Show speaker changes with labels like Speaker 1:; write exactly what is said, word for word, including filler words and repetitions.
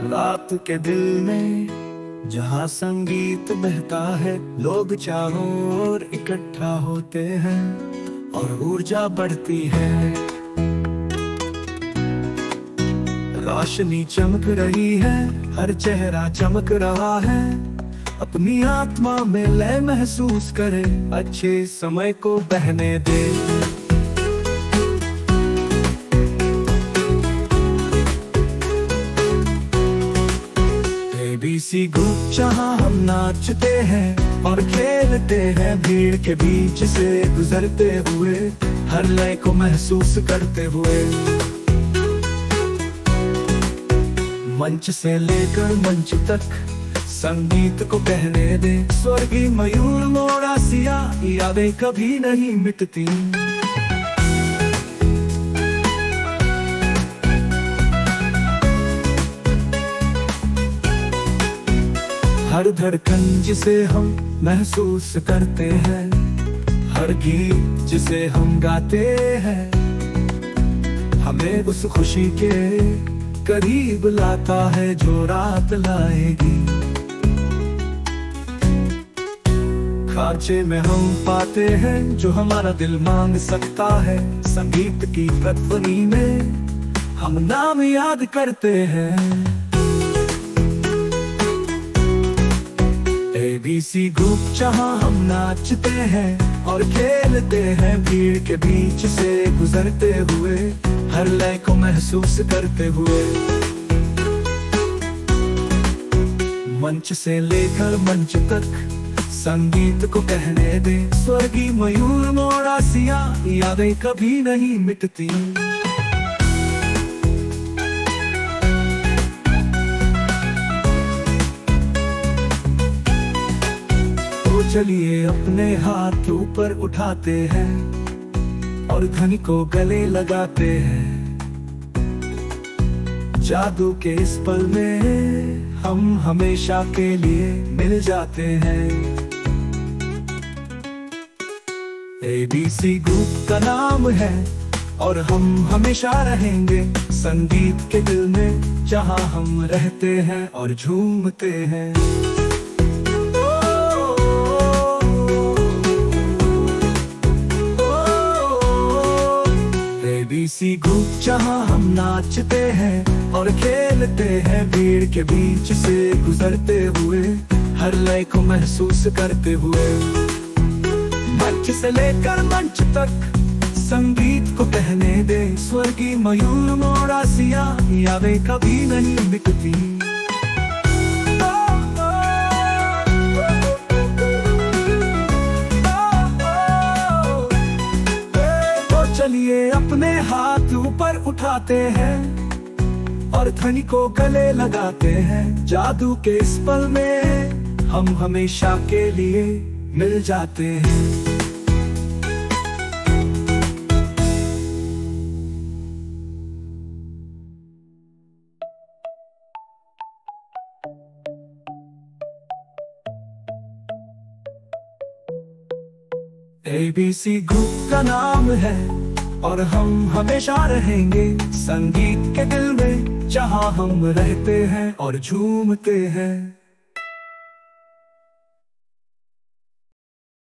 Speaker 1: रात के दिल में जहाँ संगीत बहता है, लोग चारों ओर इकट्ठा होते हैं और ऊर्जा बढ़ती है। रोशनी चमक रही है, हर चेहरा चमक रहा है। अपनी आत्मा में लय महसूस करे, अच्छे समय को बहने दे। एबीसी ग्रुप जहाँ हम नाचते हैं और खेलते हैं, भीड़ के बीच से गुजरते हुए, हर लय को महसूस करते हुए। मंच से लेकर मंच तक संगीत को बहने दे। स्वर्गीय मयूर मोरासिया, यादें कभी नहीं मिटती। हर धड़कन जिसे हम महसूस करते हैं, हर गीत जिसे हम गाते हैं, हमें उस खुशी के करीब लाता है जो रात लाएगी। खांचे में हम पाते हैं जो हमारा दिल मांग सकता है। संगीत की प्रतिध्वनि में हम नाम याद करते हैं। एबीसी ग्रुप जहाँ हम नाचते हैं और खेलते हैं, भीड़ के बीच से गुजरते हुए, हर लय को महसूस करते हुए। मंच से लेकर मंच तक संगीत को कहने दे। स्वर्गीय मयूर मोरासिया, यादें कभी नहीं मिटती। तो चलिए अपने हाथ ऊपर उठाते हैं और ध्वनि को गले लगाते हैं। जादू के इस पल में हम हमेशा के लिए मिल जाते हैं। एबीसी ग्रुप का नाम है और हम हमेशा रहेंगे संगीत के दिल में, जहाँ हम रहते हैं और झूमते हैं। एबीसी ग्रुप जहाँ हम नाचते हैं और खेलते हैं, भीड़ के बीच से गुजरते हुए, हर लय को महसूस करते हुए। मंच से लेकर मंच तक संगीत को कहने दे। स्वर्गीय मयूर मोरासिया, यादें कभी नहीं मिटती। तो चलिए अपने हाथ ऊपर उठाते हैं और ध्वनि को गले लगाते हैं। जादू के इस पल में हम हमेशा के लिए मिल जाते हैं। एबीसी ग्रुप का नाम है और हम हमेशा रहेंगे संगीत के दिल में, जहाँ हम रहते हैं और झूमते हैं।